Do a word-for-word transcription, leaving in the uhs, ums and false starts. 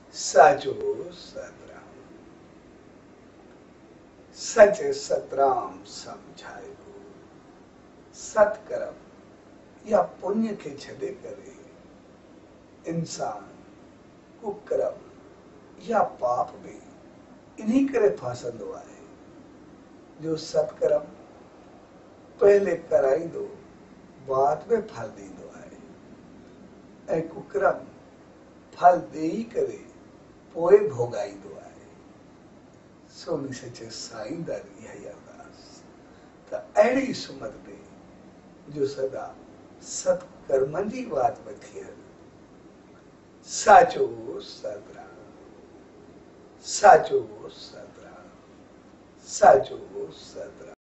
साचो सतराम। सच सतराम समझायो। सत्कर्म या पुण्य के छदे करे इंसान कुकर्म या पाप में इन्हीं करे फासंदो आहे। जो सत्कर्म पहले कराईंदो बाद में फल दींदो आहे ऐं कुकर्म फल देई करे पोए भोगाईंदो आहे। सोनी सचे साईं दादी इहा ई अरदास त अहिड़ी सुमत में जो सदा सत्कर्मनि जी वात में थियल साचो सतराम। साचो सतराम। साचो सतराम।